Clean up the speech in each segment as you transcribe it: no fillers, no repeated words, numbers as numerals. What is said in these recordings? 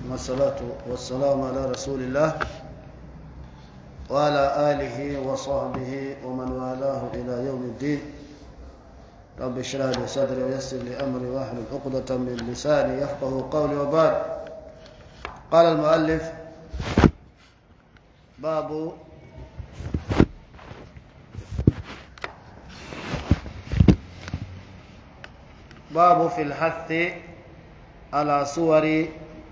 والصلاة والسلام على رسول الله وعلى آله وصحبه ومن والاه إلى يوم الدين. رب اشرح لي صدري ويسر لي أمري واحلل عقدة من لساني يفقه قولي. وبعد، قال المؤلف: باب في الحث على صور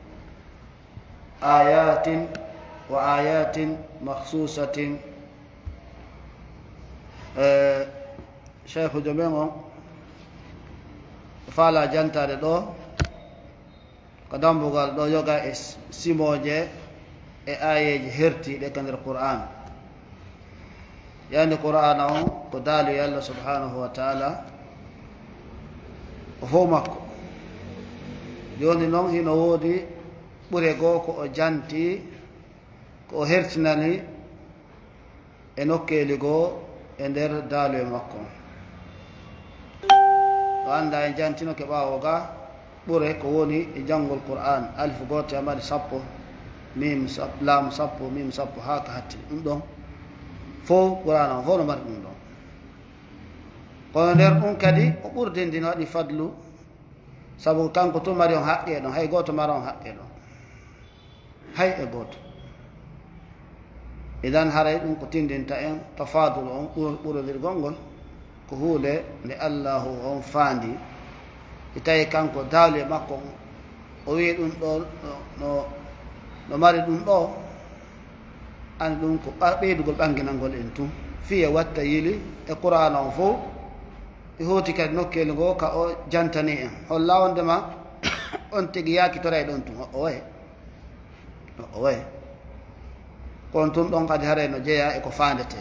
آيات وآيات مخصوصة. شيخ جميعهم فعلا جانتا دو قدام بغال دو يوغا سيموجي آية هرتي لكن القرآن يعني القرآن قدال يالله سبحانه وتعالى وفومك joni noon hino woodi ɓure goo ko o janti ko o hertinani e nokkeeli goo e nder daalu e makko. o annda en jantino ke ɓaawo ga ɓure ko woni e janngol qur'an alif goote amari 10 mim lam 10 mim 10 haa ka hatti ɗum ɗon fof qur'an o fof no mari ɗum ɗon. kono nder ɗum kadi o ɓurdindino waɗi fadlu, sabu kanko to mari on haqqe ɗon, hay gooto mara on haqqe ɗon, hay e gooto. idan haray ɗum ko tindinta en tafadul on ɓurodirgol ngol ko huunde nde allahu on faandi. e tawi kanko daalu e makko o wi ɗum ɗo no mari ɗum ɗo, ani ɗum ko ɓeydugol ɓanginalngol en tum fiye watta yili e qur'an on fof e hooti kadi nokkeeli ngoo ka o jantani en holla wondema on tigi yakitora e ɗon tun o waye kono tun ɗon kadi haray no jeeya e ko faandete.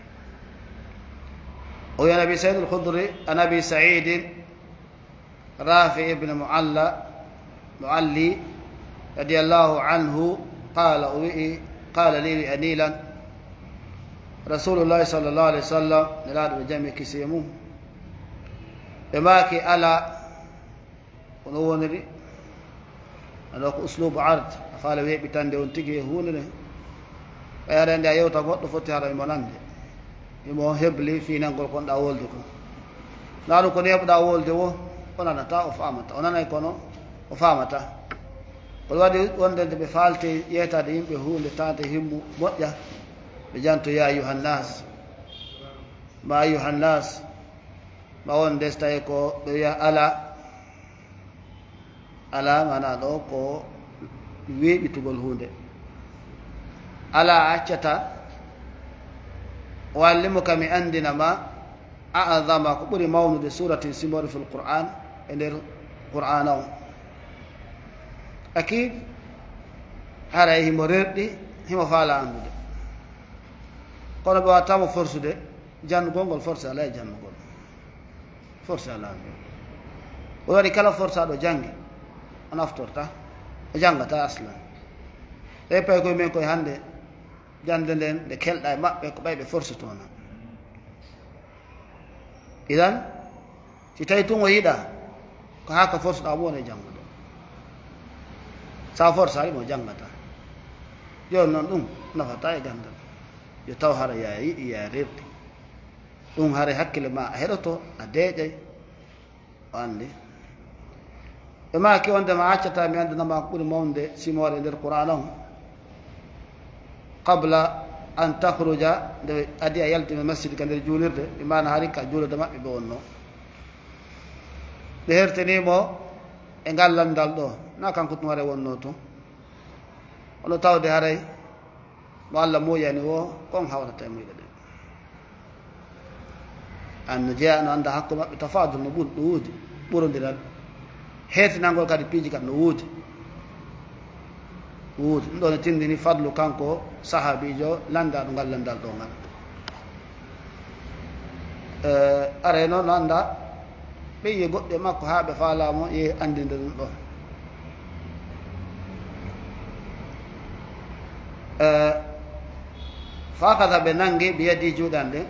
o wi an abi saïd al-khudri an abi saïdin rafi ibne mualli radiallahu anhu qala o wi'i qala li anilan rasulullahi sallllahu alih wa sallam nelaaɗo ɓe jami kisiye mum ɓe maaki ala kono woniri aɗo ko uslubu ard a faala weeɓitande on tigi e hunde nde ɓeyare nde a yewta goɗɗo foti hara imo nande imo hebli finalngol konɗa wolde ko na ɗum ko neɓɗa wolde wo o nanata o famata, o nanay kono o famata. kono waɗi wonde nde ɓe faalte yeytade yimɓe hunde tante himmu moƴƴa ɓe janto ya ayuhannas ma ayuhannas ma won ndes tawi ko ɓe wiya ala mana ɗo ko weeɓitugol hunde. ala accata o wallimo kam e andinama aadama ko ɓuri mawnude suratin simori fil qur'an e nder qur'an o. akid haray himo rerɗi himo faala andude, kono ɓe wattamo forsude jannugol ngol, forcé ala e jannugol, forcé ala o waɗi kala forsaɗo janngi o naftorta o janngata aslan. e pay koye men koye hannde jande nden nde kelɗa e maɓɓe ko ɓayɓe force toona. idan si tawi tun o yiɗa ko haa ka force ɗa mo woni e janngude, sa force ari mo janngata. joni noon ɗum nafata e gandal yo taw hara ya yiɗi ya rerdi ɗum hara hakkille ma a heɗoto a deeƴay o anndi. ɓe maaki wondema accata mi anndinama ko ɓuri mawde simore e nder qur'an on qabla an tahruja, nde adi a yaltime masjid ka nder juulirde ɗi mana hari ka juulirde maɓɓe ɓe wonno ɓe hertanimo e ngallandal ɗo na kanko tum haray wonno tun ono tawde haray mo allah muyani wo kon hawrata e muyɗe ɗe an no jeeya no annda hakku maɓɓe tafadul no ɓuri ɗo wuudi ɓurodiral heetinalngol kadi piiji kadi no wuudi ɗum ɗo ne tindini fadlu kanko sahabijo landaɗo ngallandal ɗo ngal. aray noon no annda ɓe yiye goɗɗe makko haa ɓe faalamo ye andinde ɗum ɗo. fakada ɓe nangi ɓe yadi juuɗan ɗen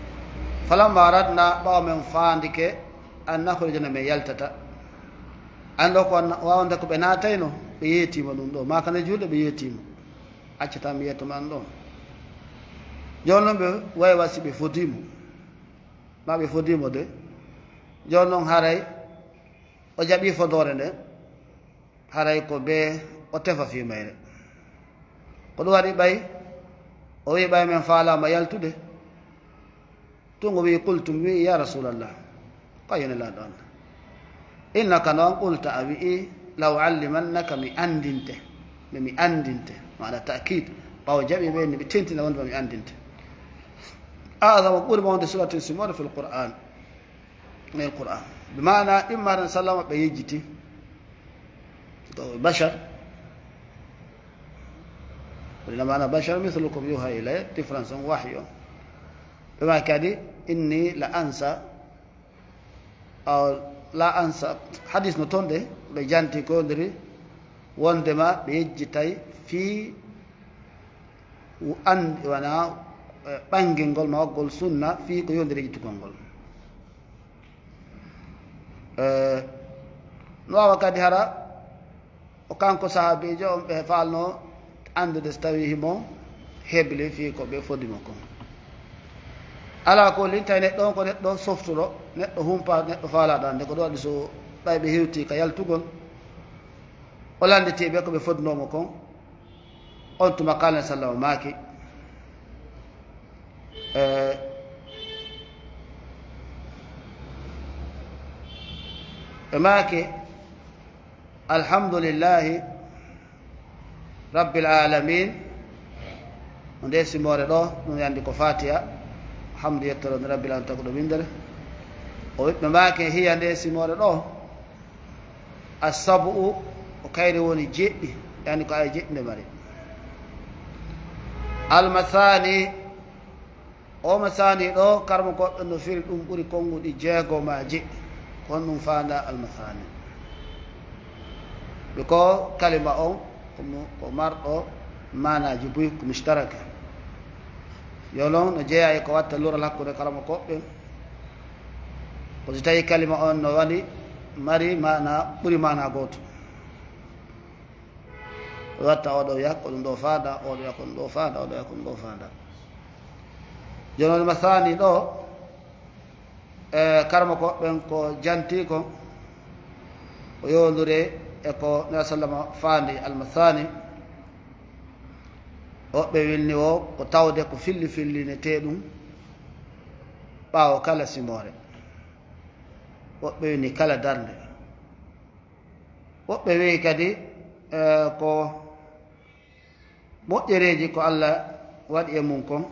falamma aradna ɓawa men faandike an nahrujana men yaltata ando ko wawande ko ɓe naatayno ɓe yeetima ɗum ɗo makane julɗe ɓe yeetima accatami yetto man ɗon joni noon ɓe wayi wasi ɓe fodimo ma ɓe fodimo de joni noon haray o jaɓi fodore nde haray ko be o tefa fimayre ko ɗum waɗi ɓay o wi ɓay men faalama yaltude tungo wi qultum wi ya rasulallah kayone laɗo allah innaka noon qulta a wi'i law allimannaka mi andinte mi andinte maɗa takid ɓawo jaɓi ɓe ni ɓe tentina wonde ma mi andinte adama ɓuuri mawde suratin simode fi lquran min qur'an bimana immaren sallama ɓe yejjiti bachar ولما بشر مثلكم يوحى إلي difference on وحي بما كادي إني لا أنسى أو لا أنسى حديث نتون ده بجانتي كودري وندما بيجتاي في وأن وانا بانجنغول ما أقول سنة في كيوندري جتكونغول نوا كادي هرا وكان كو صحابي جو فالنو andude so tawi himo heble fi ko ɓe fodimo ko ala ko linta neɗɗo on ko neɗɗo softuɗo neɗɗo humpa neɗɗo faalaɗande ko ɗo waɗi so ɓay ɓe hewti ka yaltugol o landitiɓe ko ɓe fodnomo kon on tuma kalne sallama maaki ɓe maaki alhamdulillahi rabbil alamin no nde simore ɗo ɗum yandi ko fatiha hamdu yettorode rabbil alamin tago ɗo windere o wiɓɓe make hiya nde simore ɗo assabu o kayri woni jeɗɗi yani ko ay jeɗɗi nde mari almathani o mathani ɗo karmo goɗɗo no firi ɗum ɓuuri konguɗi jeego ma jeɗɗi kon ɗum fanda almathani ɓe ko kalima on ko marɗo manaji buy ko mustaraka yo noon no jeeya e ko watta lural hakkude kalama koɓɓe ko so tawi kalima on no waɗi mari mana ɓuuri mana goto o watta oɗo wiya ko ɗum ɗo faada oɗo wiya ko ɗum ɗo faada oɗo wiya ko ɗum ɗo faada joni on mathani ɗo e karma koɓɓen ko janti ko o yowdure eko nela sallama faandi almathani woɓɓe wilni o ko tawde ko filli fillinete ɗum ɓaawo kala simore woɓɓe wini kala darde woɓɓe wi kadi ko moƴƴereji ko allah waɗi e mum kon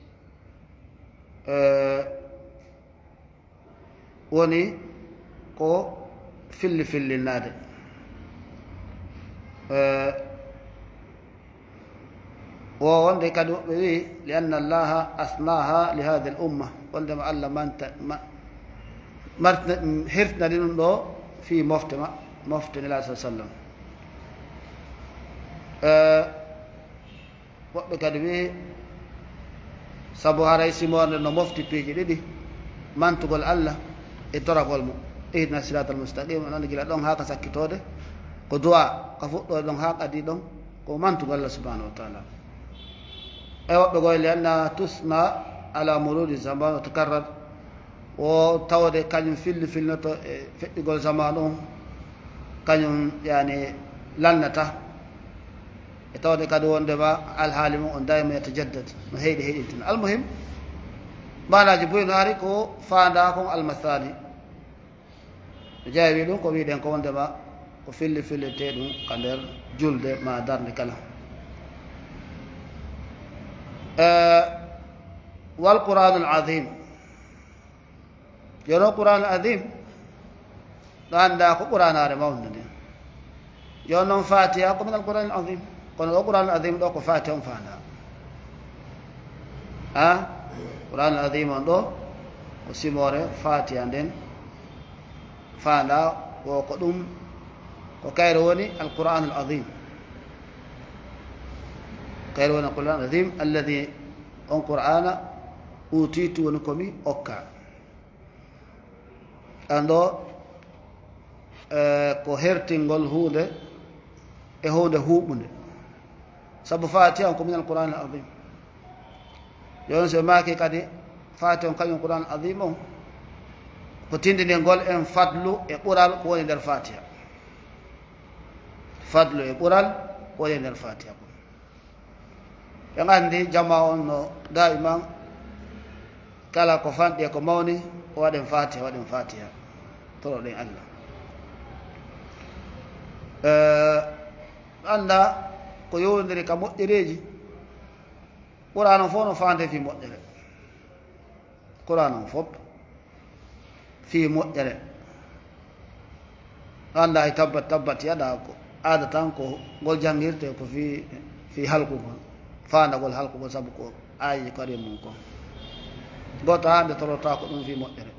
woni ko filli fillinnade wonde kadi woɓɓe wi li anna allaha asnaha li hadi l umma wondema allah hertinani ɗum ɗo fi mofte nela sa sallam woɓɓe kadi wi saabu haray simorde no mofti piiji ɗiɗi mantugol allah e toragol mo ihdina sirat al mustaqim nande gila ɗon ha ka sakkitode ko duwa ka fuɗɗode ɗon ha kadi ɗon ko mantugo allah subhanahu wa taala e woɓɓe goy li anna tusna ala murudi zaman o takarrar o tawde kañum fillinoto e feƴƴugol zaman on kañum yani lannata e tawde kadi wondema alhaali mum on dayma yatajaddad no heyɗi heɗintina almuhim mbanaji boyi no ari ko fanda kon almathani no jeewi ɗum ko wiɗen ko wondema ko fillite ɗum ka nder julde ma darde kala wal qur'anul azim yono qur'anul azim ɗo anda ko ɓuranare mawde nde yo noon fatiha ko min al qur'anul azim kono ɗo qur'anul azim ɗo ko fatiha on fanda a qur'anul azim on ɗo ko simore fatiha nden fanda o ko ɗum ko kayre woni al qur'anul azim kayre woni al qur'anul azim alladi on qur'ana utitu woni komi okka an ɗo ko hertingol huunde e hunde huuɓunde sabu fatiha on ko min alquran al azim joni so maaki kadi fatiha on kañum quran al azim on ko tindiningol en fadlu e ɓural ko woni nder fatiha fadlu e ɓural ko woni nder fatiha ko ɓe gandi jama on no daiman kala ko fanɗi e ko mawni o waɗen fatiha waɗen fatiha toroɗen allah anda ko yowdiri ka moƴƴereji qur'an on fof no fande fi moƴƴere qur'an on fof fi moƴƴere anda hay tabbat yaɗa ko aada tan ko ngol jangirte ko fi halkugol fandagol halkugol saabu ko ayi ko ari mum ko goto hande torota ko ɗum fi moƴƴere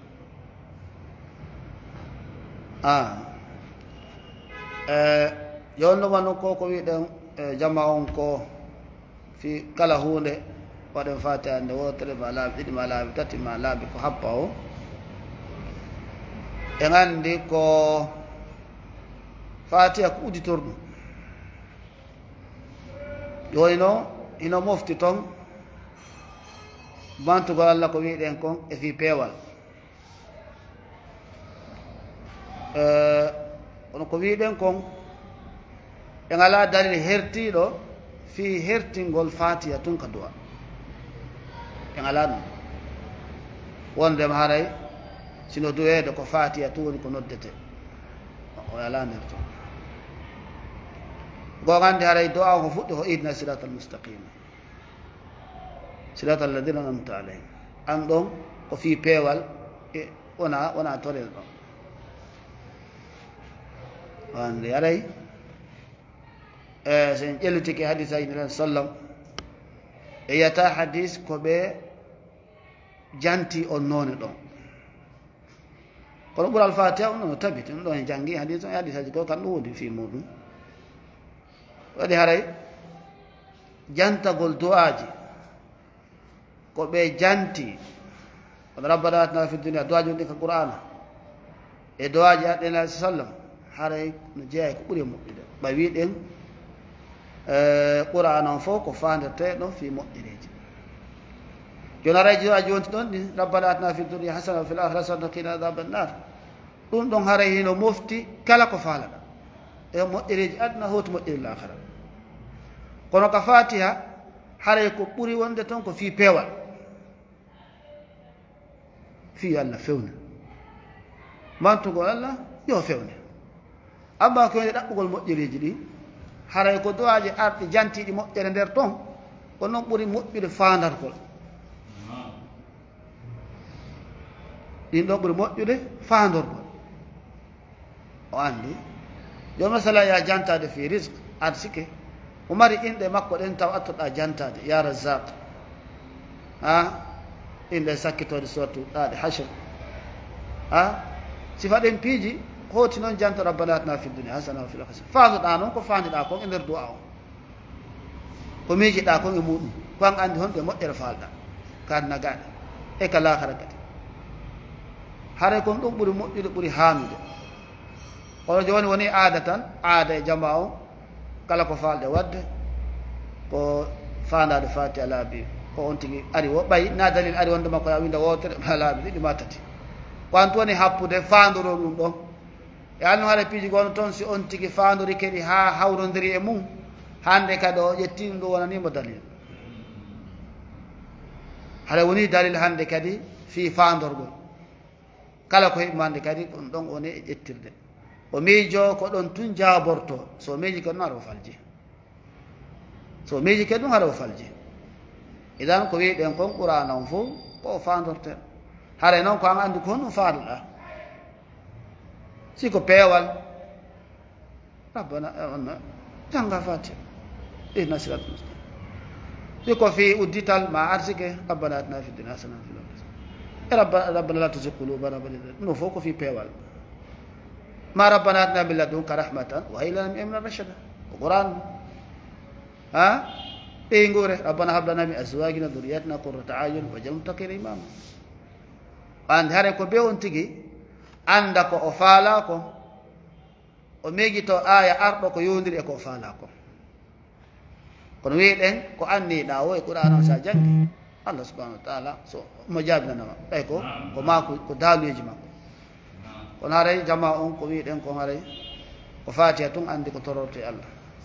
yonduma noon ko wiɗen jama on ko fi kala hunde waɗen fatiha nde wotere ma laaɓi ɗiɗi ma laaɓi tati ma laaɓi ko happa o e gandi ko fatiha ko uditorɗum joni noon hino mofti toon bantugol allah ko wiɗen kon e fi peewal kono ko wiɗen kon e ngala dalil hertiɗo fi hertingol fatiha tun ka duwa e ngala ɗum wondema haray sino duwede ko fatiha tun woni ko noddete o ala nder ton go gandi haray du'a ko fuɗɗi ko idna sirata almustaqima sirata alladina anamta alayhim an ɗon ko fi peewal e wona torel ɗon wande haray sen ƴellitike hadis aji nelaɗo sallam e yiyata hadis ko ɓe janti on noone ɗon kono ɓural fatiha on no tabiti ɗum ɗon e janggi hadis on e hadis aji ko kan ɗum woni fi muɗum waɗi haray jantagol du'aji ko ɓe janti kono rabbana atina fi dunia du'aji wonɗi ka qur'ana e du'aji aɗenaa sallam haray no jeeya ko ɓuuri moƴƴude ɓa wiɗen qur'an on fof ko fanderteɗo fi moƴƴereji joni haray du'aji wonti ɗon ɗi rabbana atina fi dunia hasana wa fil akhirati hasanatan wa qina adhaban nar ɗum ɗon haray hino mofti kala ko faalaɗa e moƴƴereji aduna hoti moƴƴere l'akhira kono ka fatiha haray ko ɓuri wonde toon ko fi peewal fi allah fewne mantugol allah yo fewne amma ko woni ɗaɓɓugol moƴƴereji ɗi haray ko duwaji arɗi jantiɗi moƴƴere nder toon ko noon ɓuri moƴƴude fandargol ɗin ɗon ɓuri moƴƴude fandorgol o andi joni masala ya jantade fi risque arsike o mari inɗe makko ɗen taw attoɗa jantade ya razaq inɗe sakkitode sortu ɗaɗe hachre sifa ɗen piiji hoti noon janto rabbana atina fi dunia hasana wa fil akhirati fanduɗa noon ko fandiɗa kon e nder du'a o ko miijiɗa kon e muɗum kon andi honɗe moƴƴere falɗa kadnagaɗe e ka lahara kadi haray kon ɗum ɓuri moƴƴude ɓuri hanude kono joni woni aada tan aada e jama o kala ko falɗe wadde ko fandade fatiha laabi ko on tigui ari wo ɓayi na dalil ari wonde makko ya winda wotere ma laabi ɗiɗi ma tati ko an woni happude fandoro ɗum ɗon e anno haɗa piiji gono toon si on tigui fandori kadi ha hawrodiri e mum hande kadi o ƴettino ɗum wonanimo dalil haɗa woni dalil hande kadi fi fandorgol kala ko heɓmande kadi ɗum ɗon woni e ƴettirde o miijo ko ɗon tun jaborto so miiji kadi ɗum haɗa o falji so miiji kadi ɗum haɗa o falji idan ko wiɗen kon qur'ana on fof ko o fandorte haray noon ko an andi ko honɗum faaloɗa si ko peewal rabbana on janga fatiha ihna sirat mustaqim si ko fi uddital ma arsike rabbana atina fi dunia hasana fil akhirati e rabbana la tuzigh qulubana ba'da idh hadaytana ɗum fof ko fi peewal ma rabbana atina min ladunka rahmatan wa hayyi lana min amrina rashada ko qur'an ɓeygure rabbana hab lana min azwajina dhurriyyatina qurrata a'yun waj'alna lil muttaqina imama ande haray ko be on tigui anda ko o faala ko o meegito aya arɗo ko yondiri e ko faala ko kono wiiɗen ko anniɗa o e qur'an o sa janggi allah subahanahu wa taala so mo jaabinanama ɓay ko mako ko daaluyeji makko kono haray jama on ko wiiɗen ko haray ko fatiha tun andi ko tororto e allah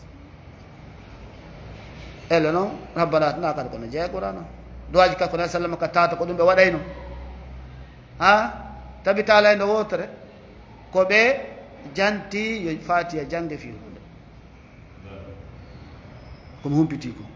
elle noon rabbana atina kadi kono jeeya qur'an o duwaji kako nabi sallam ka tata ko ɗum ɓe waɗayno ha tabitalayde wotere ko ɓe janti yo fatiha jange fi hunde komi humpiti ko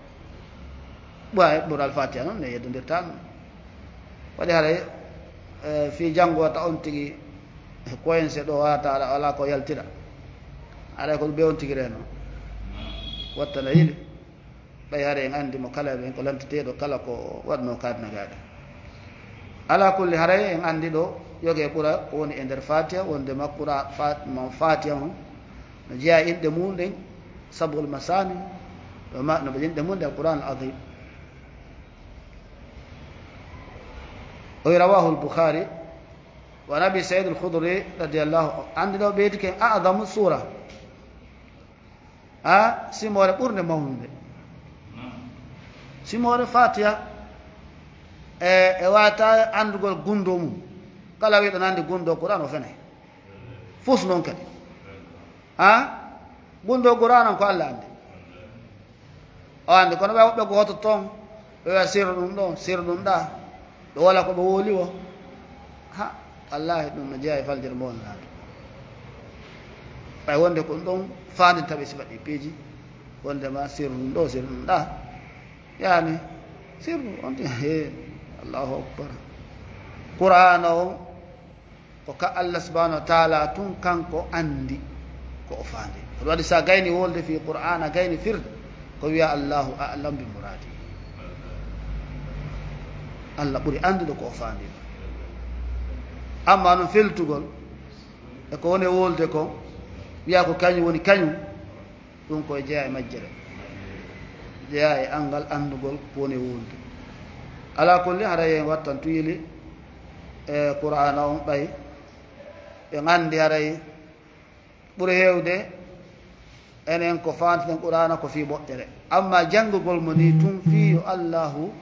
ɓoya ɓural fatiha noon ne yeddodirtano waɗi haray fi janngo ta on tigi koyense ɗo wata ala ko yaltira aɗa ko ɗum ɓe on tigi reno wattana yiɗi ɓay haare en anndi mo kala ɓen ko lanteteɗo kala ko waɗno kadnagaɗe ala kulli haray en anndi ɗo yoge ɓura ko woni e nder fatiha wonde makkura fatiha on no jeeya inɗe mum ɗen sabul masani no ɓe inɗe mum ɗe alquran al adim o rawahu al-bukhari wa nabi sayyid al-khudri radiyallahu anhu ɗo ɓeydi ken adamu sura ha simore ɓurde mawnude simore fatiha e wata andugol gundo mum kala wiɗo nandi gundo qur'an o fenay fus noon kadi ha gundo qur'an ko allah andi o andi kono ɓe woɓɓe goto toon ɓe wiya sirru ɗum ɗo sirru ɗum ɗa ɗo wala ko ɓe wooli o ha wallahi ɗum no jeeya e faljere mo wonnaade ɓay wonde ko ɗum ɗon fandinta ɓe sifa ɗi piiji wondema sirru ɗum ɗo sirru ɗum ɗa yani sirru on he allahu akbar qur'ana o ko ka allah subahanahu wa taala tun kanko andi ko o faandi oɗo waɗi sa gayni wolde fi qur'ana gayni firde ko wiya allahu alam bi muradi allah ɓuri andude ko o faandi amma noon feltugol e ko woni wolde ko wiya ko kañum woni kañum ɗum koye jeeya e majjere jeeya e angal andugol ko woni wolde ala kulli haray en wattan tuyili e qur'ana on ɓay ɓe gandi haray ɓuri hewde enen ko fantiten qur'ana ko fi moƴƴere amma janngugol mo ni tun fi yo allahu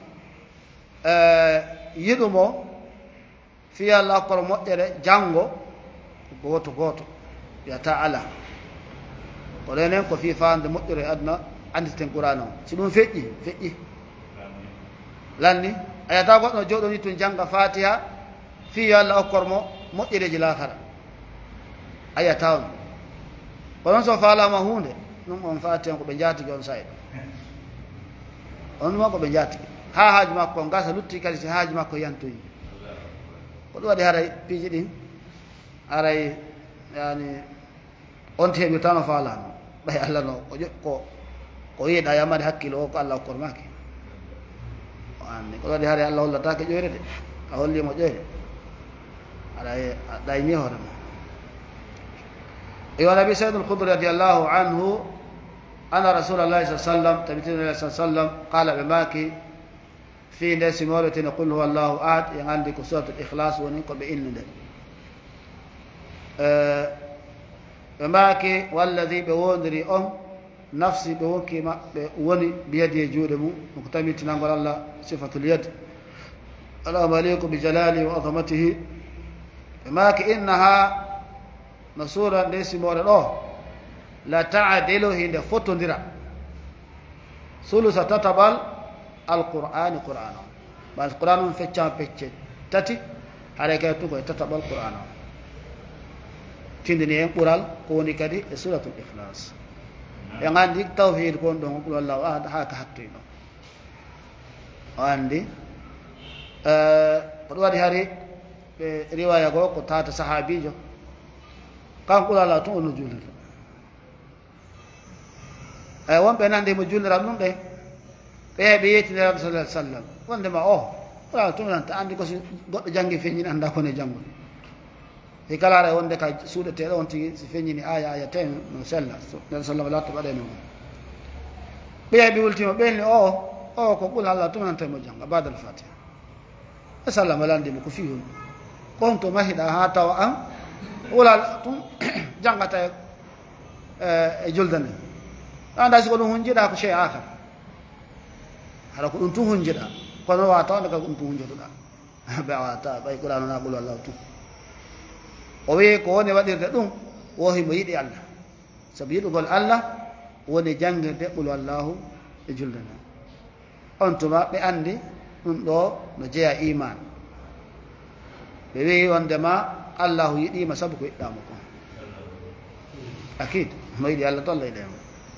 yiɗumo fi allah kono moƴƴere janngo goto goto wiyata ala kono enen ko fi fande moƴƴere aduna anditen qur'ana o si ɗum feƴƴi lanni a yiyata goɗɗo jooɗo ni tun jannga fatiha fi yo allah okkormo moƴƴereji lakara a yiyata on konon so falama hunde ɗum on fatiha ko ɓe jatigi on sayɗo on ɗuma ko ɓe jatigi ha haaji makko gasa lutti kadi si haaji makko yantoyi ko ɗum waɗi haray piiji ɗin haray yani on teɓi tan o falama ɓay allah no ko yiiɗa yamade hakkille o ko allah okkormaki o anni ko ɗum waɗi haray allah hollatake ƴoyre de a hollimo ƴoyre aɗa ɗayni hoorema yo nabi sayyid al-khudri radiyallahu anhu ana rasulallahi sa sallam tabitino sa sallam qala ɓe maki fi nde simorotene qul huwa allahu ahad en andi ko suratul ikhlas woni ko ɓe inni nde ɓe maki walladi ɓe wondiri on nafsi ɓe wokkima ɓe woni biyadi e juuɗe mum ko tamittinangol allah sifatul yad allahuma aleyku bi jalali wa azamatihi ɓe maki innaha no suura nde simore ɗo la taadilu hinde fottodira sulusa tatabal alqur'ani qur'an o bal qur'an on feccama pecce tati haɗa kay tu koye tatabal qur'an o tindini en ɓural ko woni kadi e suratul ikhlas e gandi tawhid kon ɗon qul wallahu ahad ha ka hattoy ɗon o andi ko ɗum waɗi hari ɓe riwaya goo ko tata sahabijo kanko ala tun ono juulira eyi wonɓe nande mo juulira ɗum ɗe ɓe heɓe yettiniraɓe sallah alih sallam wondema o ala tun nanta andi ko si goɗɗo janggi feññini anda kone janngude e kala ara wonde ka suuɗeteɗo on tigi si feññini aya ten no sella nen sallam latto ɓaɗene mum ɓe heɓe wultima ɓenni o ko ɓula allah tun nanta mo janga badal fatiha e sallam alandimo ko fihol kon to mahiɗa ha tawa an wulal tun jangata e julde nde anda siko ɗum hunjiɗa ko chey akar haɗa ko ɗum tun hunjiɗa kono wata wonde kay ko ɗum tun hunjotoɗa ɓe wata ɓay qur'anu na qul wallahu tun o wi ko woni waɗirde ɗum wohimo yiɗi allah sabu yiɗugol allah woni jangirde qul wallahu e julde nde on tuma ɓe andi ɗum ɗo no jeeya iman ɓe wi wondema allahu yiɗima sabu ko yiɗɗamo kon akid mo yiɗi allah to allah yiɗemo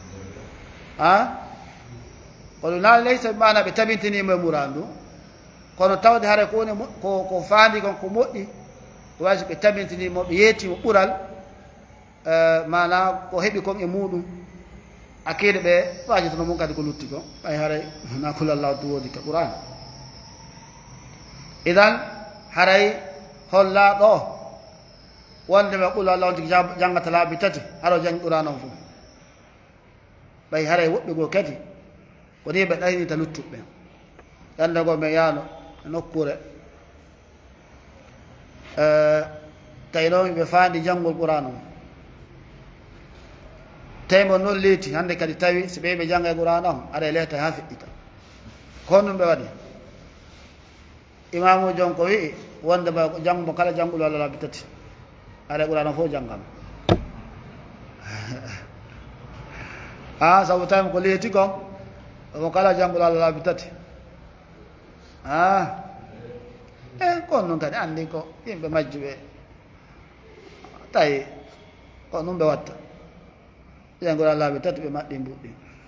kono naali laysa mana ɓe tabintinimo e murandu kono tawde hara ko woni ko faandi kon ko moƴƴi ko wayso ɓe tabintinimo ɓe yettimo ɓural mana ko heeɓi kon e muɗum akide ɓe wajitono mum kadi ko lutti ko ɓay haray na kulallahu tu woodi ka qur'an idan haray holla ɗo wondema qul allah on tigi janggata laabi tati haɗo jangi qur'an on fof ɓay haray woɓɓe goo kadi ko ni ɓe ɗaynita luttuɓe ɗande go ɓe yaano e nokkure tawi noon ɓe faandi janngol qur'an on tawi mo noon leeti hannde kadi tawi so ɓe jannga e qur'an on aɗa leeta ha feƴƴita ko ɗum ɓe waɗi imamu jon ko wi'i wondema jangmo kala janngol allah laabi tati aɗa qur'an on fof janngama sabu tawi ko leeti kon omo kala janngol allah laabi tati kon noon kadi anndi ko yimɓe majjuɓe tawi ko ɗum ɓe watta janngol allah laabi tati ɓe maɗɗi mbuɗɗi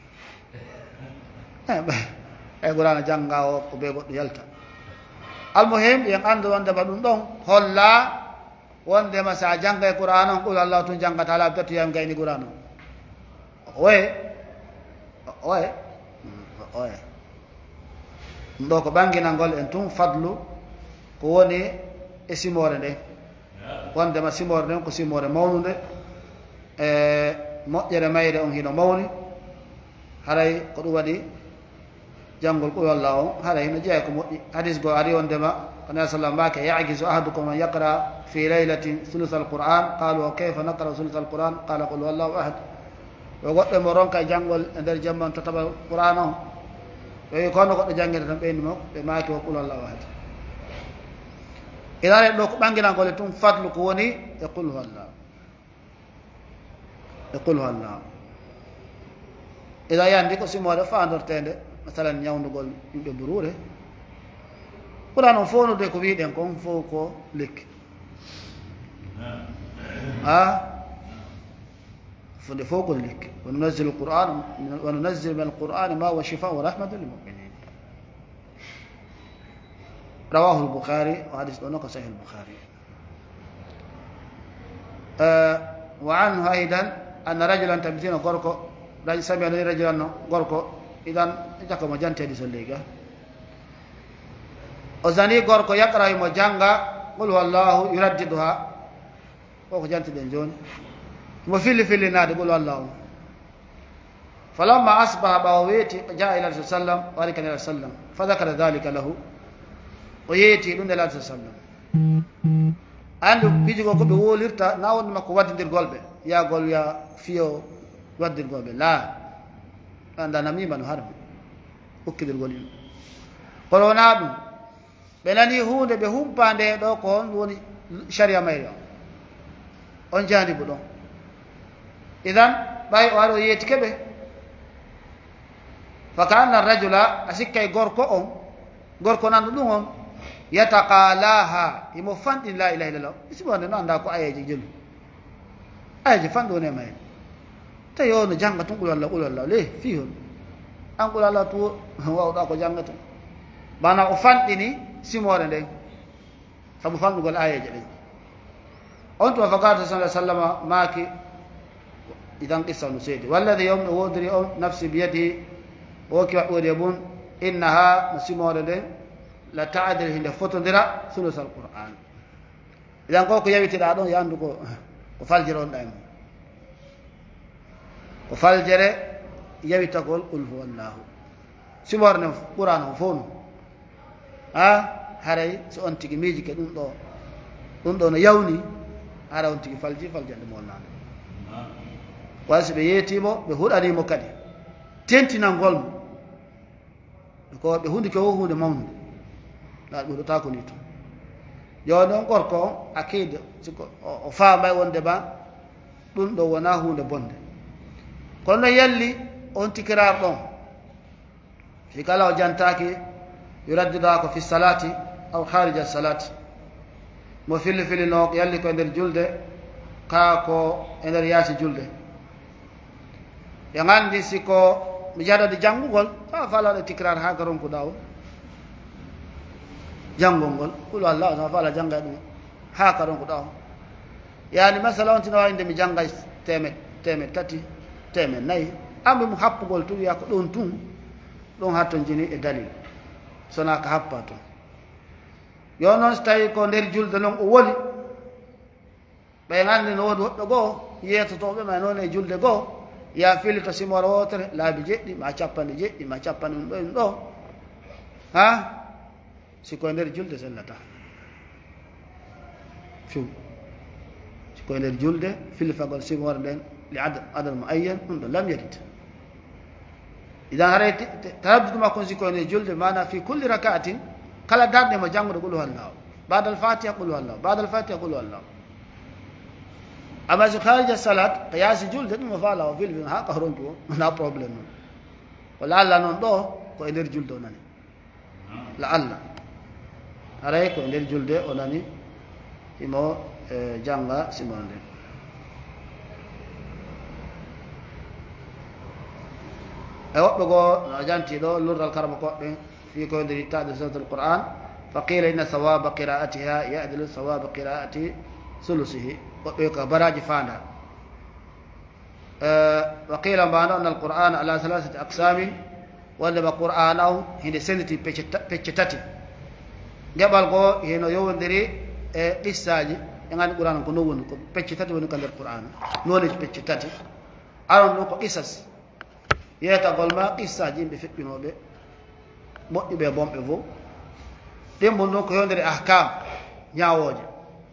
e qur'ana jannga o ko ɓe goɗɗo yalta almuhim yen anndu wondema ɗum ɗon holla wondema sa jannga e qur'an on qul allah tun janngata laabi tati yam gayni qur'an on oye ɗum ɗo ko ɓanginalngol en tun fadlu ko woni e simore nde wondema simore nden ko simore mawnude e moƴƴere mayre on hino mawni haray ko ɗum waɗi janngol qul wallah on haray no jeeya ko moƴƴi hadis goo ari wondema ko nabi sallam mbake yajisu ahadukum an yaqra fi laylatin thuluth alquran qalu wa kayfa naqra thuluth alquran qala qul wallahu ahad o goɗɗo mo ronka e janngol e nder jamma on tataɓa qur'an on ɓe wi kono goɗɗo janngirde tan ɓeyni mo ɓe maaki o qul wallahu ahad ina ɗo ko ɓanginalngol e tun fadlu ko woni e qul wallah ina yandi ko simode fandortede masalan ñawdugol yimɓe burure qur'an on fownude ko wiɗen kon fof ko lekki fonde fof ko lekki wa nunazzilu min alqur'ani ma huwa shifaa wa rahmatu lilmuminin rawahu lbukhari o hadis ɗo noon ko sahih lbukhari wa anhu aidan anna rajulan tabitino gorko sami anoni rajulan no gorko idan jakko mo jantedi so leyga o zani gorko yaqra mo janga qul wallahu yuraddiduha koko jantiɗen joni mo fillinade qul wallahu falamma asbaha ɓawo weeti jaa ila rasul sallam wari kan ila sallam fa dakara dhalika lahu o yeeti ɗum nde laata sallam andi pijugo ko ɓe wolirta na wonde makko waddidirgol ɓe yagol wiya fiyo waddirgol ɓe la anda namima no harmi hokkidirgol yimɓe kono wona ɗum ɓe nani hunde ɓe humpa nde ɗo ko on woni sharia mayre on jandi bo ɗon idan ɓay o ari o yeeti keɓe fa ka anna rajula a sikkay gorko nanɗo ɗum on yataqalaha imo fanɗin la ilaha illallah isimonde no anda ko ayeji jelu ayeji fanɗo woni e mayre tawi o no janga tun qul wallah le fi hon an qul wallah tu wawɗa ko jangata mana o fanɗini simore nden sabu fanɗugol ayeje ɗen on tuma fagata sa sallama maaki idan qissa no seedi walladi yom no wodiri on nafsi biyadihi o woki waɓɓode e mum innaha no simore nden la taadil hinde fotodira sulus alquran idan ko yawitiɗa ɗon yandu ko faljere on ɗa e mum ko faljere yawitagol qul huwallahu simore nden qur'an on fof no haray so on tigi miiji ke ɗum ɗo no yawni hara on tigi faljande mo wonnade wasi ɓe yeetimo ɓe huɗanimo kadi tentinangol mo ko ɓe hundi ke o hunde mawnude laaɓe huɗotako ni toon yo noon gorko o akide siko o faamay wonde ba ɗum ɗo wona hunde bonde kono no yalli on tikirar ɗon fi kala o jantaki yuraddiɗa ko fi salati aw harija salati mo filli filino yalli ko e nder julde ka ko e nder yaasi julde yo gandi siko mi jaɗode janngugol sa falaɗo tikirar ha ka ronkuɗa o janngol ngol qul allah sa fala jangga ɗum ha ka ronkuɗa o yani masala on tina wawi nde mi janggay temed tati temed nayyi amɓe mo happugol tun wiya ko ɗon tun ɗon hatton jini e dalil sona ka happa toon yo noon so tawi ko nder julde noon o woni ɓe gandi no woni woɗɗo goo yeetotoɓe ma noon e julde goo ya fili to simore wotere laabi jeɗɗi ma capanɗe jeɗɗi ma capanɗe ɗum ɗo ɗum ɗo ha siko e nder julde sellata fiw siko e nder julde filifagol simore nden li adad muayyan ɗum ɗo lam yarid idan haray taraddudu makko siko e nder julde mana fi kulli rakatin kala darɗe mo janngude qul huwallahu bada al fatiha qul huwallahu bada al fatiha qul huwallahu amma so harija salat ko yaasi julde ɗum o faala o filfin ha ka ronki o wona probléme noon wala allah noon ɗo ko e nder julde o nani la allah haray ko e nder julde o nani imo jannga simon nde e woɓɓe goo no janti ɗo lurdal karama koɓɓe fi ko nder ittade surat al qur'an fa qila inna sawaba qira'atiha yadilu sawaba qira'ati sulusihi woɓɓe ko baraji fanda wa qila mbano anna al qur'ana ala salasati aqsamin wondema qur'an o hinde senditi pecce tati geɓal goo heno yowodiri e qissaji e gandi qur'an ko non woni ko pecce tati woni ko nder qur'an noneji pecce tati aron ɗum ko qisas yeetagol ma qissaji yimɓe feɓɓinoɓe moƴƴuɓe bonɓe fof ɗimbon ɗum ko yondiri ahkam ñawoje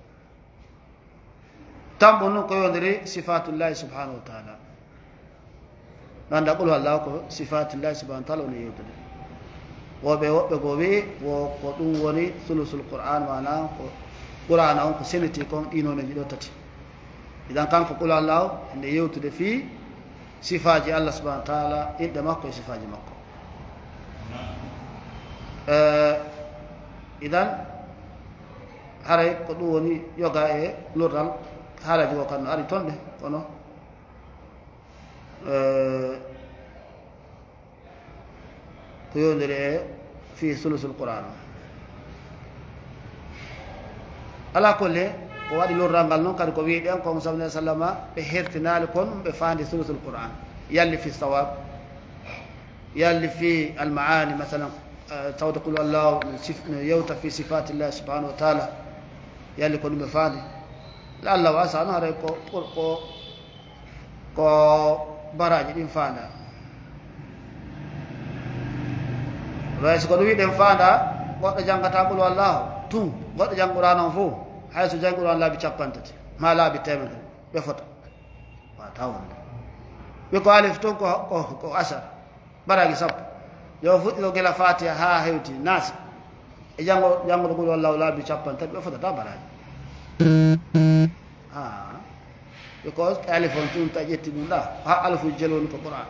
tambon ɗum ko yondiri sifatullahi subhanahu wa taala ganda qul wallahu ko sifatullahi subhanahu wa taala woni yewtude woɓɓe goo wi wo ko ɗum woni sulusul qur'an mana ko qur'ana on ko seniti kon ɗinoneji ɗo tati idan kanko qul wallahu nde yewtude fi sifaji allah subahana wa taala inɗe makko e sifaji makko idan haray ko ɗum woni yoga e lurdal haalaji ko kan no ari toon ɗe kono ko yondiri e fi sulusul qur'an ala kolle ko waɗi lurdal ngal noon kadi ko wiiɗen kon sallallahu alih wa sallam ɓe hertinali kon ɓe fandi sulusul qur'an yalli fi sawab yalli fi almaani masalan tawde qul wallahu no yewta fi sifatillahi subhanahu wa taala yalli ko ɗum ɓe fandi la allah wasa no haray ko ko baraji ɗin fanda way so ko ɗum wiɗen fanda goɗɗo janggata qul wallahu tun goɗɗo jangguɗa noon fof hayso jangguɗon laabi capantati ma laabi temedere ɓe fota wata wonde ɓe ko alif toon ko asar baraji sappo yo fuɗɗito gila fatiha ha hewti naasi e jangguɗo qul wallahu laabi capantati ɓe fotata baraji ɓe ko alif on tun ta ƴetti ɗum ɗa ha alifu jel woni ko qur'an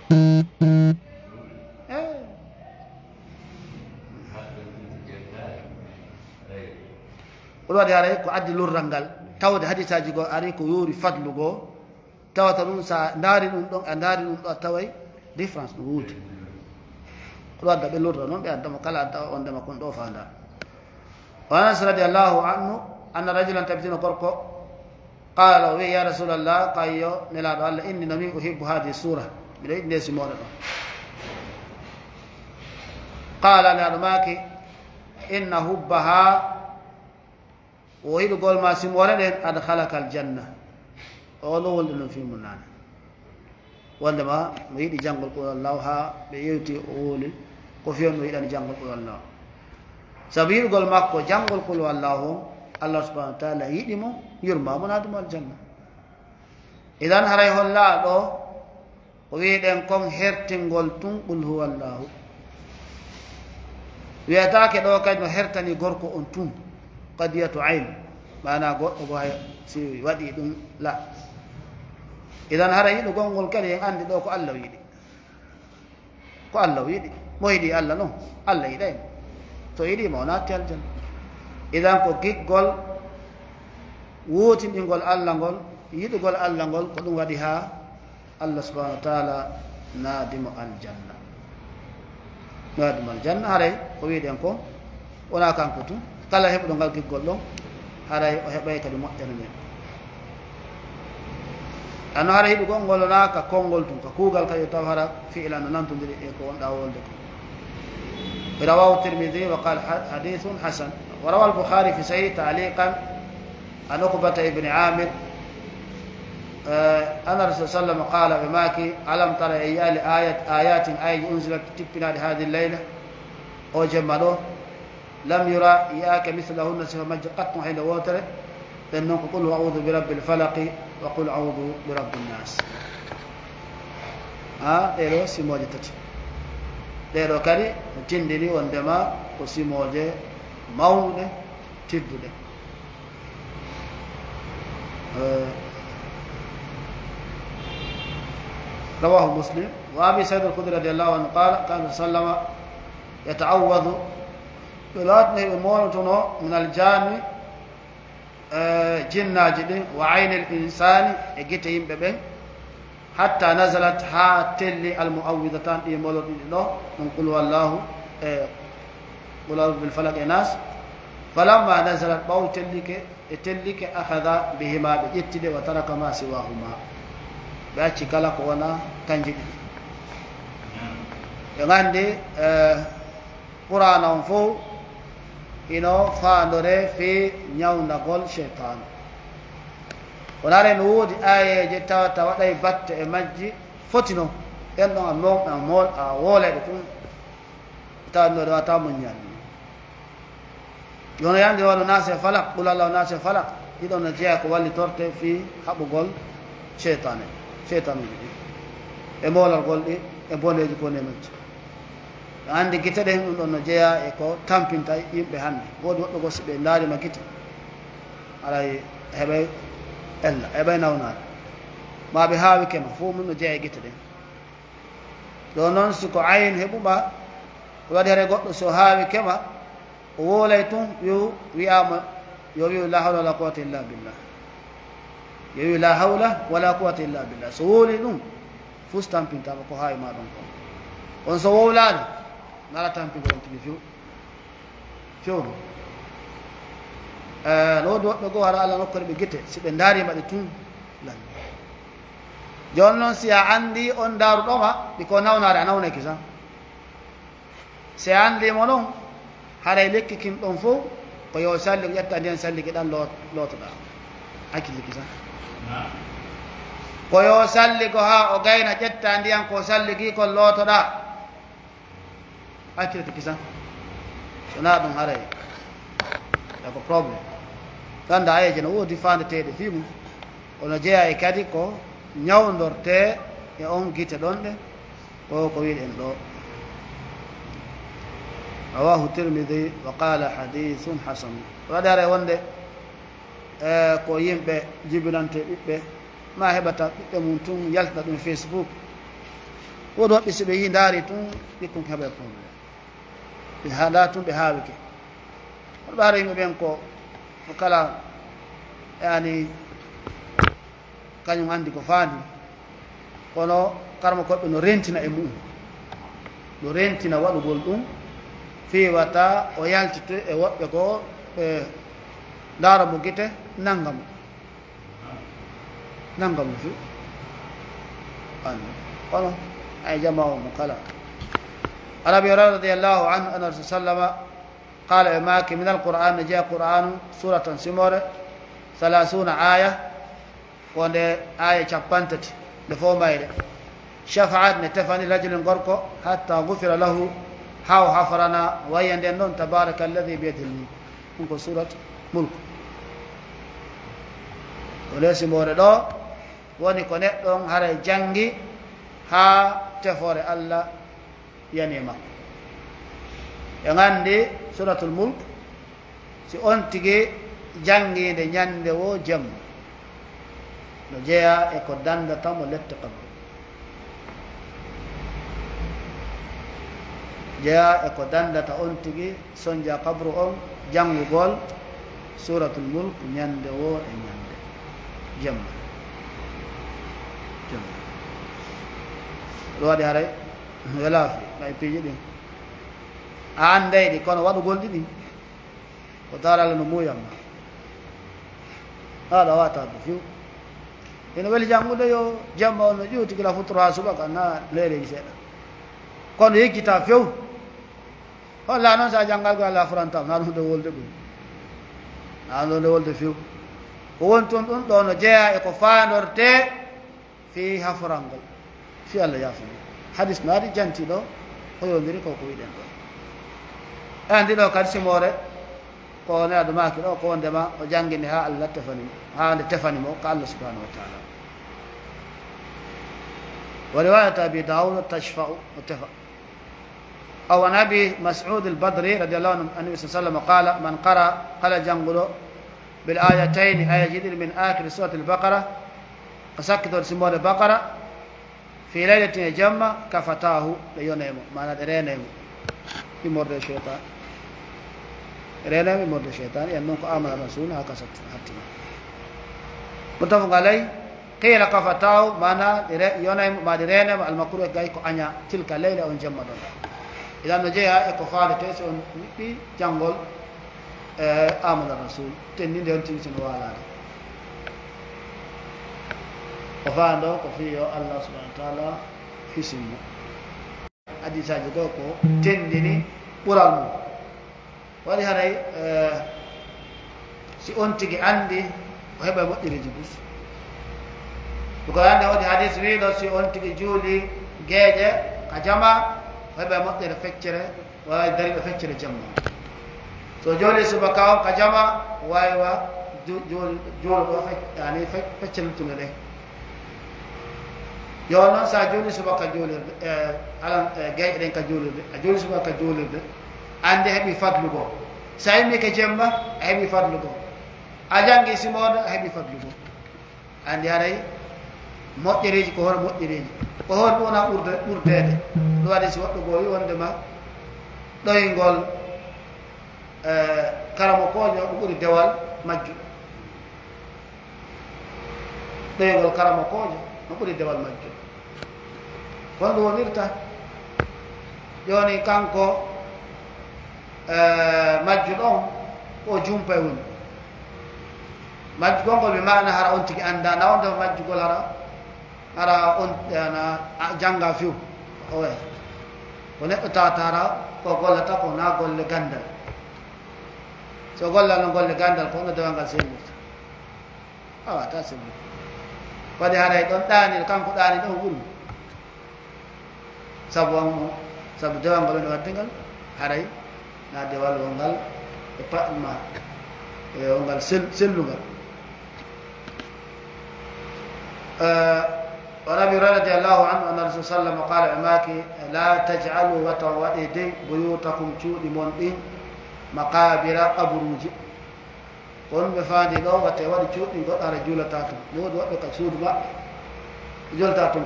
ɗum waɗi haray ko addi lurral ngal tawde hadisaji goo ari ko yoori fadlu goo tawata ɗum sa daari ɗum ɗon a daari ɗum ɗo a taway différence no wuudi ko ɗum adda ɓe lurra noon ɓe addamo kala adda on ndema kon ɗo fanda wa anas radiallahu anhu anna rajulan tabitino gorko qala o wi ya rasulallah kayyo nelaɗo allah inni nomi uhibbu hadihi sura mbiɗo yiɗi nde simore ɗon qala nelaɗo maki inna hubbaha o hiɗugol ma simore ɗen adhalaka aljanna o ɗo wonde noon fimum nane wondema mo yiɗi janggol qul wallahu ha ɓe yewti o woli ko fiyon mo yiɗani janggol qul wallahu saabu yiɗugol makko janggol qul wallahu allah subahanahu wa taala yiɗimo yurmamo naademo aljanna idan haray hollaaɗo o wiiɗen kon hertingol tun qul huwa llahu wiyataake ɗo kadi no hertani gorko on tun qadiyatu ayn mana goɗɗo go hay si waɗi ɗum la idan hara yiɗo gongol kadi en anndi ɗo ko allah yiɗi ko allah yiɗi mo yiɗi allah noon allah yiɗaymo to yiɗima o naatti aljanna idan ko giggol wuutinɗingol allah ngol yiɗugol allah ngol ko ɗum waɗi ha allah subahanahu wa taala naadimo aljanna naadimo aljanna haray ko wiiɗen ko wona kanko tun kala heɓuɗo ngal giggol ɗon haray o heɓay kadi moƴƴana men anno hara hiɗugol ngol wonaka konngol tun ko kuugal kadi taw hara fi'lan no nantodiri e ko wonɗa wolde ko رواه الترمذي وقال حديث حسن وروى البخاري في صحيح تعليقا عن عقبة بن عامر أن الرسول صلى الله عليه وسلم قال بماكي ألم تر آيات أنزلت تبنا لهذه الليلة أو جمالوه لم يرى إياك مثلهن سفمج قط حين ووتر لأنه قل أعوذ برب الفلق وقل أعوذ برب الناس إيرو سيموجي تتي ɗeɗo kadi no tindini wondema ko simoje mawnuɗe tidduɗe رواه مسلم وابي سعيد الخدري رضي الله عنه قال كان صلى الله عليه وسلم يتعوذ بلاتنه بمولتنو من الجان جناجد وعين الانسان اجيت يمبه حتى نزلت هاتل المؤوذتان دي مولود دي دو نقول والله قل اعوذ بالفلق الناس فلما نزلت باو تلك اخذ بهما بجتد وترك ما سواهما باتي كلا كونا كانجي يغاندي قران فو ino faandore fi ñawnagol cheytan wonare no woodi ayeje tawata waɗay batte e majji fotino en ɗon a wooleɗe tun tawannoɗe wata muññalni yono yande wano naase falak ɓulallah naase falak ɗiɗon no jeeya ko walli torte fi haɓugol cheytane cheytanuji ɗi e moolalgol ɗi e boneji kone majji andi gite ɗen ɗum ɗon no jeeya e ko tampinta yimɓe hannde woodi woɗɗo go si ɓe ndaarima gite aray heɓay ella heɓay nawnaade ma ɓe haawi kema fof mum no jeeya e gite ɗen ɗo noon siko ayn heɓuma ko waɗi hare goɗɗo so haawi kema o woolay tun yo wiyama yo wi la hawla wala quwata illa billah yo wi la hawla wala quwata illa billah so wooli ɗum fus tampintama ko haawi ma ɗon ko on so wowlaani nala tampingo on tigi fewɗo no woodi woɓɓe goo hara allah nokkore ɓe gite si ɓe ndaarima ɗe tun lan jooni noon si a anndi on ndaaruɗoma ɗi ko nawnaade a nawnaki sa si a anndimo noon haray lekki kin ɗon fof ko yo salli ko ƴetta ndiyan salliki ɗan lootoɗa hakkilliki sa ko yo salli ko haa o gayna ƴetta ndiyan ko salliki kon lootoɗa hakkille tiki san sona ɗum haray ko probléme ganda ayeje no woodi fandeteɗe fi mum ono jeeya e kadi ko ñawdorte e on guite ɗon ɗe ko wiɗen ɗo rawahu tirmidi wa qala hadithun hasan waɗi haray wonde ko yimɓe jibinante ɓiɓɓe ma heɓata ɓiɓɓe mum tun yaltina ɗum facebook woodi woɓɓe si ɓe yi ndaari tun ɓikkon heɓe probléme ɓe haɗa tun ɓe haawike hoɗo ɓaaro yimɓe ɓen ko kala yani kañum anndi ko faandi kono karma koɓɓe no rentina e mum no rentina waɗugol ɗum fiiwata o yaltito e woɓɓe ko ɓe ndaara mo gite nanngamo fi anndi kono ay jama o mo kala عن ابي هريره رضي الله عنه ان الرسول صلى الله عليه وسلم قال اماك من القران جاء قران سوره سموره 30 آية وند آية شابانتت دفو مايده شفعت نتفاني رجل غرقو حتى غفر له هاو حفرنا ويند نون تبارك الذي بيده الملك سوره ملك وليس مورد woni ko neɗɗon haray jangi ha tefore Allah yani makko e gandi suratul mulk si on tigi jangide ñande wo jamma no jeeya e ko dandatamo lette kabru jeeya e ko dandata on tigi sonja kabru on jangugol suratul mulk ñande wo e ñande jamma jamma ɗo waɗi haray welaafi ɓay piiji ɗin a andayɗi kono waɗugol ɗiɗi ko darala no muyamma haɗa wataɓe few ene weli janngude yo jamma on no ƴuuti gila futoro ha subaka na leeleji seeɗa kono yeggita few holla noon sa janngal go allah furantam na ɗum nde wolde ɗum na ɗum nde wolde few ko woni toon ɗum ɗo no jeeya e ko fandorte fi haforal ngol fi allah yaafani hadis naari jantiɗo hoyodiri koko wiɗen ɗon andi ɗo kadi simore ko neɗɗo maki ɗo ko wondema o janggini ha allah tefani ha nde tefanimo ko allah subhanahu wa taala wa riwayat abi daoud tashfa'u o tefa aw an abi mas'ud al-badri radiallahu anhu annabi sa sallam qala man qara qala jannguɗo bil ayatayn aya jiɗiɗi min akhiri surat al-baqara ko sakkitode simode baqara fi laylatin e jamma kafatahu ɗe yonemo mana ɗe renemo imorde cheytan renemo imorde cheytan en noon ko amana rasul ha kasat hattima muttafaqun alay qila kafatahu mana ɗe yonemo ma ɗe renemo almakruh gay ko aña tilka leyla on jamma ɗon idan no jeeya e ko faalete so on wiɗɗi janngol e amana rasul tennide on tigi sono walade ko faando ko fiyo allah subahana wa taala hisinmo hadisaji ɗo ko tendini ɓural mum waɗi haray si on tigi andi o heɓa moƴƴiriji bus ɗuko ande waɗi hadis wiɗo si on tigi juuli gueeƴe ka jama o heɓa moƴƴere feccere wawi dariɗo feccere jamma so jooli subaka on ka jama wawiwa juulo ɗo yani fecceltude ɗe yo noon sa juuli subaka juulirde alan gueƴe ɗen ka juulirde a juuli subaka juulirde ande heeɓi fadlugo sa yimmi ke jemma a heeɓi fadlugo a janggi simode a heeɓi fadlugo andi haray moƴƴeriji ko hono moƴƴeriji ko hon wona ɓurdede ɗum waɗi si woɗɗo goo wi wondema ɗoyngol karamo kojo ɗum ɓuuri dewal majju ɗoyngol karamo kojo no ɓuuri dewal majju kono ɗum wonirta joni kanko majju ɗon o jumpa woni majjugol ngol mi mana hara on tigi anda na wondema majjugol hara on ana janga few owe ko neɗɗo tawata hara ko gollata ko na golle gandal so gollal no golle gandal ko ono dewal ngal sennirta awata sennirta waɗi haray ɗon ɗanir kanko ɗani ɗon ɓuuri sabu on sabu dewal ngal woni wadde ngal haray na dewal o ngal e paɗma e o ngal sellugal وعن ابي هريره رضي الله عنه ان الرسول صلى الله عليه وسلم قال اماكي لا تجعلوا وتوئدي بيوتكم تشودي من دين مقابر قبروجي kon ɓe faandi ɗo watte waɗi cuuɗɗi goɗɗo ara juulata toon no woodi woɓɓe ka suudu maɓɓe julata toon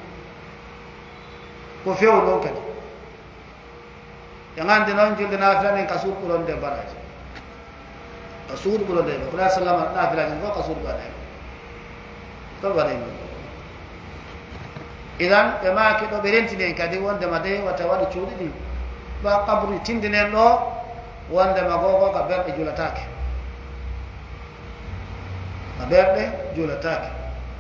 ko few ɗon kadi ɓe gandi noon julde nafilanen ka suudu ɓuronde baraji ka suudu ɓuronde ɗo koɗa sallama nafilanen fof ka suudu ɓaɗay ɗon waɗay noon idan ɓe maaki ɗo ɓe rentini en kadi wondema de watta waɗi cuuɗi ɗi ba kabru tindinen ɗo wondema gogo ka berɗe juulatake ka berɗe juulatake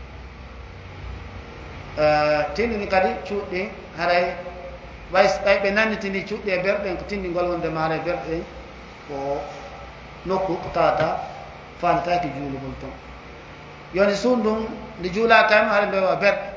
tindini kadi cuuɗɗi haray ɓay ɓe nannitini cuuɗɗi e berɗen ko tindingol wondema haray berɗe ko nokku ko tawata fanataki juulugol toon yoni sundum ndi juulatama haɗa mbewa berɗe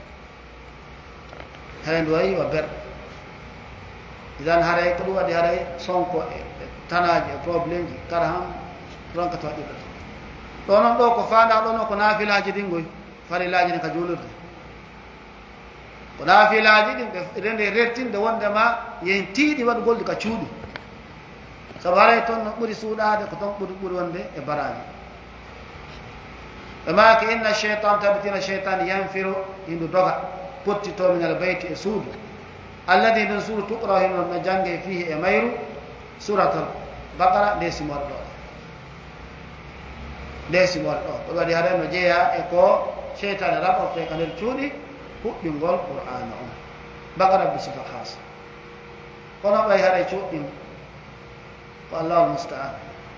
haɗa ndu wayi wa berɗe idan haray ko ɗum waɗi haray sonko e tanaji e probléme ji kara han ronka to waɗiɗo ɗo noon ɗo ko fanda ɗo noon ko nafilaji ɗingoy farillaji ne ka juulirde ko naafilaji ɗin ɓe rende rettinde wondema yen tiiɗi waɗugol ɗi ka cuuɗi sabu haray toon no ɓuri suuɗade ko toon ɓuri wonde e baraji ɓe maake inna cheytan tabitina cheytan yanfiru hindu doga pottito min al beyti e suudu alladi ndin suudu tuqra hino no jangge fihi e mayru suratal bakara nde simore ɗo ɗum waɗi haɗa no jeeya e ko cheytane raɓorte ka nder cuuɗi huɓɓingol qur'ana on bakara bi sifa hasa kono ɓay haɗa cuuɗɗin ko allahul mustaan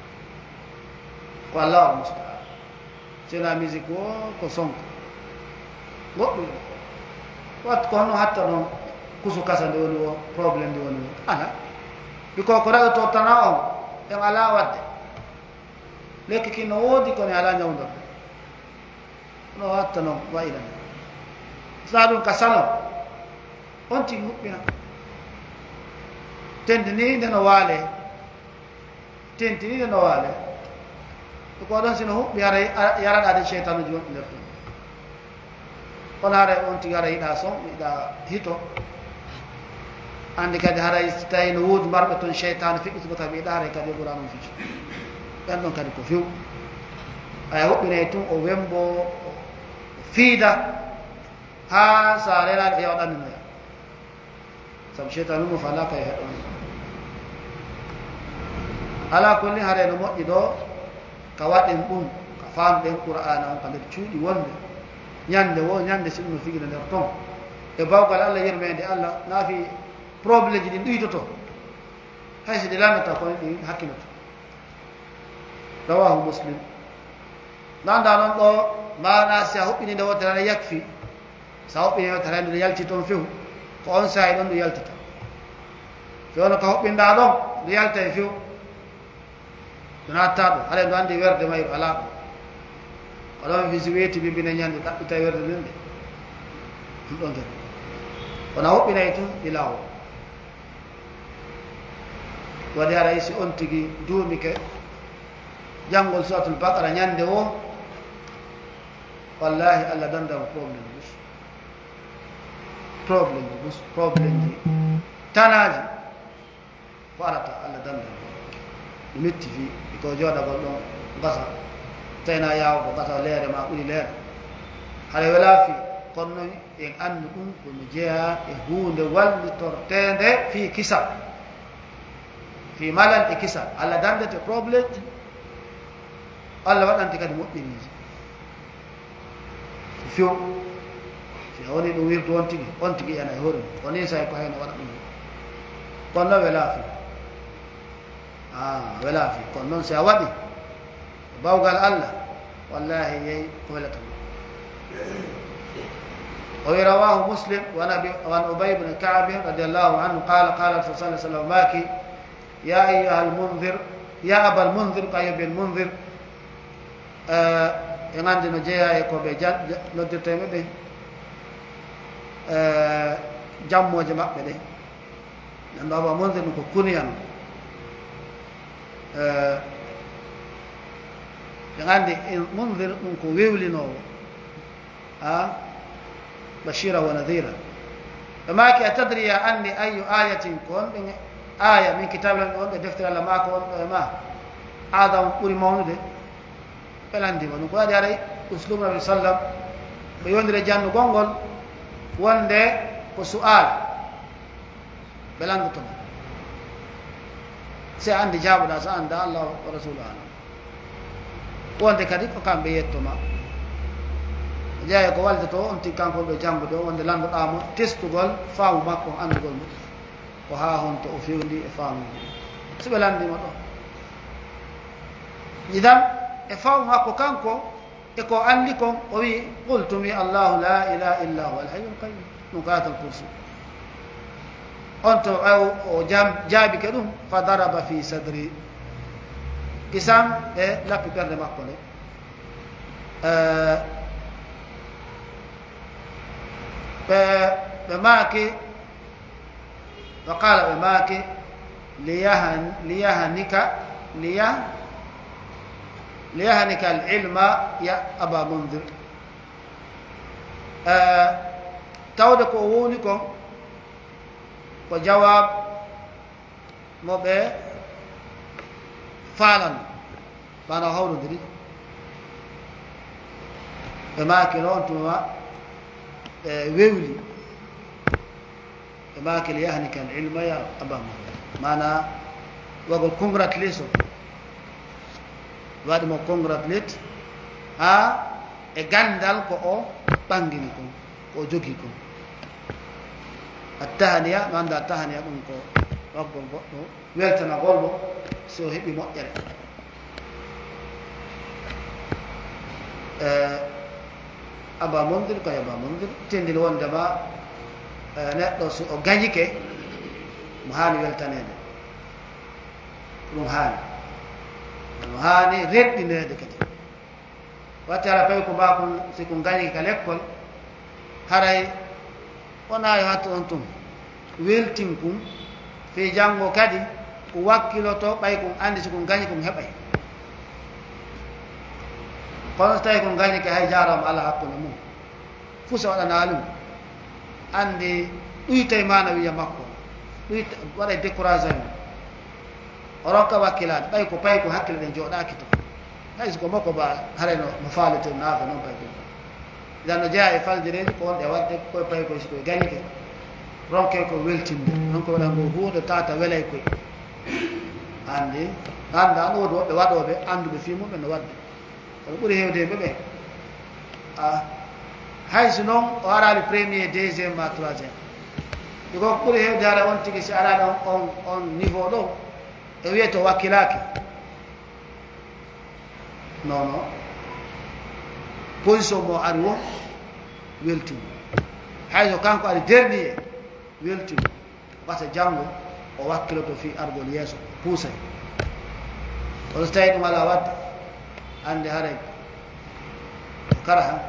sena musique o ko sonko goɗɗum wattu ko honno hatta noon kusu kasa nde woni o probléme nde woni o ala biko ko raɗoto tana on en ala wadde lekki ki no woodi kono ala ñawdorde no watta noon wayilan sa ɗum ka salo on tigi huɓɓina tentini no waale ko ɗon sino huɓɓi hara yaraɗade cheytanuji wonɓe nder ɗum kono haray on tigi hara yiɗa son yiɗa hito andi kadi haray so tawi no woodi mbarɓe toon cheytane fiɓɓitugo tawi yiɗa haray kadi ɓura noon ficu ɓen ɗon kadi ko few aya huɓɓinay tun o wembo fiida ha sa renaɗe ƴewa ɗanninoya saabu cheytane umo fa ala kay heɗon ala kulli haray no moƴƴi ɗo ka waɗen ɗum ka famɗen qur'ana on ka nder cuuɗi wonde ñande si ɗum no figina nder ton e bawgal allah yirmede allah naafi probléme ji ɗin ɗuytoto hay so ɗi landata kono ɗi hakkinoto rawahu muslim nanda noon ɗo mana si a huɓɓini nde wontere ana yakfi sa huɓɓini wontere nde yalti toon few ko on saahi ɗon ndu yaltata fewno ka huɓɓinɗa ɗon ndu yalta e few ɗum hatta ɗo haɗa ndu anndi werde mayru ala ɗo ko ɗon fi si weeti bimbine ñande ɗaɓɓita werde nden de ɗum ɗon kadi kono a huɓɓinayi tun ɗi laawol waɗi haɗa si on tigi duumike janngol suratul bakara ñande o wallahi allah dandama probléme ji tanaji ko arata allah dandama ɗum metti fi ko jooɗagol ɗon gasa tawina yawgo gasa leere ma ɓuri leere haɗa wela fi kono noon en andu ɗum kono jeeya e hunde wallitortede fi kisa fi malal e kisa allah dandete probléme allah waɗante kadi moƴƴiniji few si a woni ɗum wirdu on tigi ena e hoore ko ni sawi ko hayno waɗa ɗum kono noon wela fi wela fi kono noon si a waɗi bawgal allah wallahi yeyi ko welata o wi rawahu muslim wan ubay bne kabi radiallahu anhu qala rasul sa sallam maki ya ayuha almundir ya aba almundir ko ayubi almundir e gandi no jeeya e koɓe noddirteɓe ɓe jammoje maɓɓe ɗe nanɗo aba mundir ɗum ko kuniyano ɓe gandi mundir ɗum ko wewlinowo bashira wa nadira ɓe maki a tadri ya anni ayu ayatin ko on ɓe aya min kitabe on ɓe deftere allah mako on ɓe ma adam ɓuuri mawnude ɓe landima ɗum ko waɗi haray uslum nabi sallam ɓe yondire jannu gongol wonde ko su'al ɓe landotoma si a andi jaabuɗa so anda allah wa rasulu ala wonde kadi ko kamɓe yettoma jeeya ko walde to on tigi kanko ɓe janngude o wonde landuɗamo testugol faamu makko andugol mum ko ha honto o fewndi e faamu so ɓe landima ɗo idan e faamu makko kanko eko andi kon o wi qultumi allahu la ilaha illa huwa alhayyul qayyum ɗum ko ayatal kursi on to o jaabike ɗum fa daraba fi sadri isam e lappi ɓerde makko nde ɓe maaki wa qala ɓe maaki liyahanika alilma ya aba mundir tawde ko woni ko jawab mo ɓe faalan mana hawrodiri ɓe maaki noon tuma ɓe wewli ɓe maaki li yahni kan ilma ya abama mana wagol congratulation waɗi mo congratulate ha e gandal ko o ɓangini kon ko o jogii kon attahaniya no annda attahaniya ɗum ko waggol goɗɗo weltanagol mo so heɓi moƴƴere aba mondir ko aba mondir tendini wondema neɗɗo so o gañike mo haani weltanede ɗum haani no haani reɗɗinede kadi watti ala tawi ko mbakon siko gañiki ka l'école haray wona yo hatto on tum weltin kum fi janngo kadi ko wakkiloto ɓay kon andi siko gañi kon heɓay kono so tawi kon gañiki hay jarama ala hakkude mum fuu so waɗana ɗum andi ɗuytay mana wiya makko ɗuyta waɗa découragé mum o rokka wakkilade ɓay ko pay ko hakkille ɗen jooɗaki to hay siko makko ba harayno no faalete naafa noon pay ɗum idan no jeeya e faldireji ko wonɗe wadde koye pay koye sikoye gañike ronke ko weltinde non ko waɗa ngo huuɗo tata welay koye andi anda an woodi woɓɓe waɗoɓe anduɓe fi mumɓe no wadde kono ɓuuri hewdeɓe ɓe hayso noon o arali premier deuxiéme ma troisiéme ɗi ko ɓuuri hewde hara on tigui si arali on niveau ɗo e wiye to wakkilaki non non position mo ari wo weltimo hayso kanko ari dernier weltimo wata janggo o wakkiloto fi argol yeeso puusay kono so tawi ɗum ala wadde ande haray kara han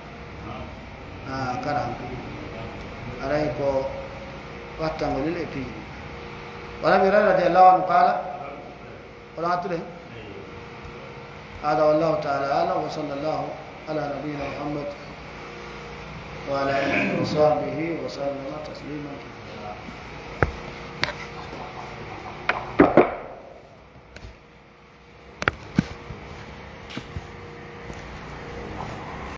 kara han aray ko wattango lil e piiji wala mi rari radiallahu anhu qala wala hattude هذا والله تعالى أعلم وصلى الله على نبينا محمد وعلى آله وصحبه وسلم تسليما كثيرا